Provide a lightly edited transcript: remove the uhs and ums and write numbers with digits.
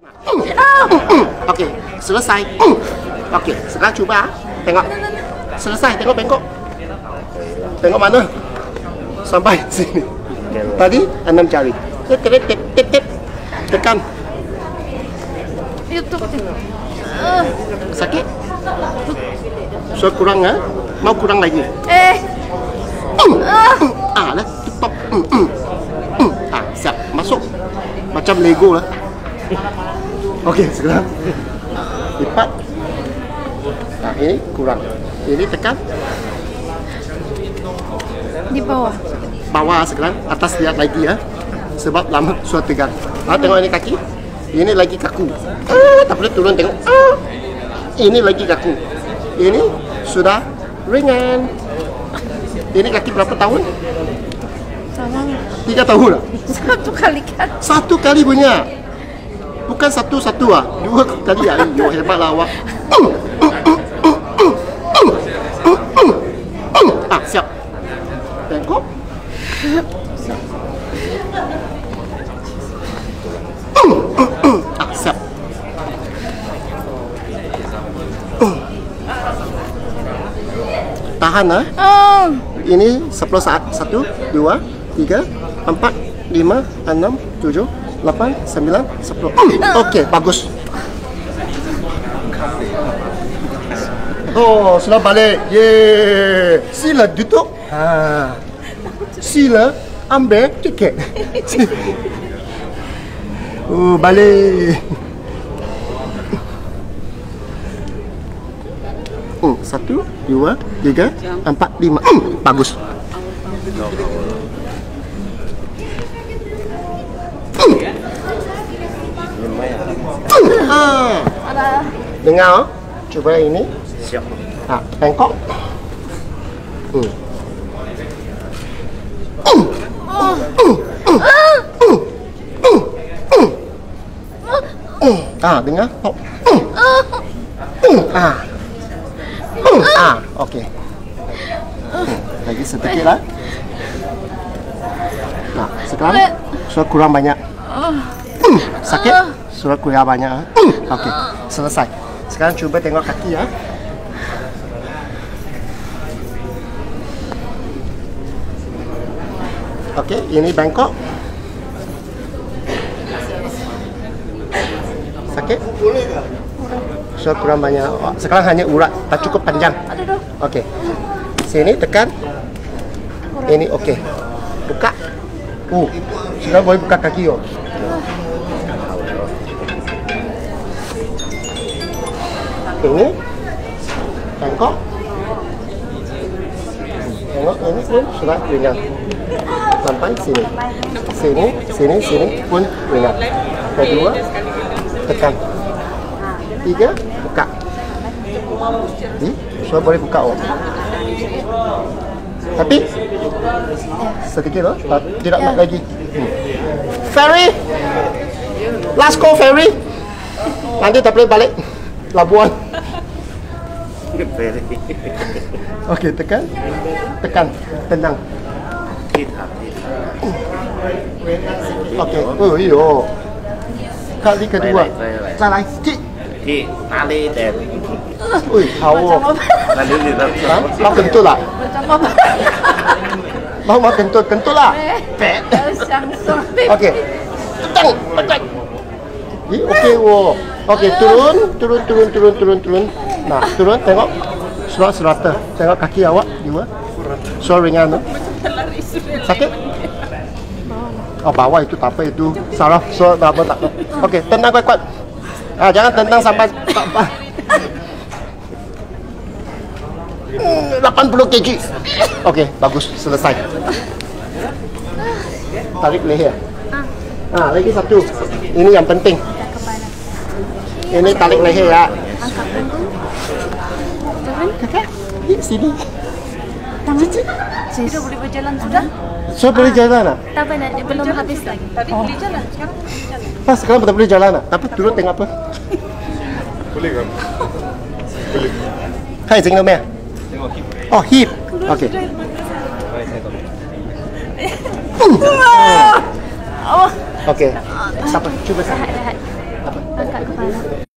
Okey, selesai. Okey, sekarang cuba tengok. Selesai, tengok bengkok. Tengok mana? Sampai sini. Tadi 6 jari. Tekan. Sakit? So kurang ah? Mau kurang lagi? Lah, stop. Siap. Masuk. Macam Lego lah. Okey, sekarang lipat. Nah, ini kurang. Ini tekan. Di bawah. Bawah sekarang, atas lihat lagi ya. Sebab lama sudah tegang. Tengok ini kaki. Ini lagi kaku. Tak boleh turun tengok. Ini lagi kaku. Ini sudah ringan. Ini kaki berapa tahun? Sama. 3 tahun lah. 1 kali kan. 1 kali punya. Bukan satu-satu ah. 2 kali ah. Yo, hebatlah awak. Siap. Tengok. Siap. Tahan ah. Ini 10 saat. 1, 2, 3, 4, 5, 6, 7, 8, 9, 10. Okey, bagus. Oh, sudah balik. Yeay. Sila duduk. Sila ambil tiket. Oh, balik. 1, 2, 3, 4, 5. Bagus. Dengar, coba ini. Siap. Bengkok. Dengar. Okey. Lagi sedikit lah. Nah, sekarang sudah kurang banyak. Sakit? Sudah kurang banyak. Okey, selesai. Sekarang cuba tengok kaki ya. Okey, ini bengkok. Sakit? Sudah kurang banyak. Sekarang hanya urat, tak cukup panjang. Okey. Sini tekan. Ini okey. Buka. Sudah boleh buka kaki yo. Ini bengkok. Tengok ini pun sudah ringan. Sampai sini. Sini pun ringan. Kedua tekan. 3 buka. Sudah boleh buka tapi sedikit loh, tidak nak lagi. Ferry, last call ferry. Nanti tak boleh balik Labuan. Okey, tekan, tenang. Okey, iyo. Kali kedua, salah sikit. Tali dan hawa. Mau kentut lah. Mau kentut lah. Okey. Tekan. Okey, okey, turun. Nah, turun tengok. Serata. Tengok kaki awak juga. So ringan tu. Sakit? Bawah itu tak apa itu. Salah. So tak apa. Okey, tenang kuat. Jangan tendang sampai 80 kg. Okey, bagus, selesai. Tarik leher. Lagi satu. Ini yang penting. Ini tarik leher ya. Kakak, sini. Sudah boleh berjalan sudah? Sudah boleh jalan lah? Tak apa, belum habis lagi. tadi boleh jalan, sekarang Sekarang tak boleh jalan lah. Tapi turun tengok apa? Boleh kan? Boleh. Hai, tengok mana? Tengok hip. Oh, hip. Okey. Okey. Tak apa, cuba saya. angkat kepala.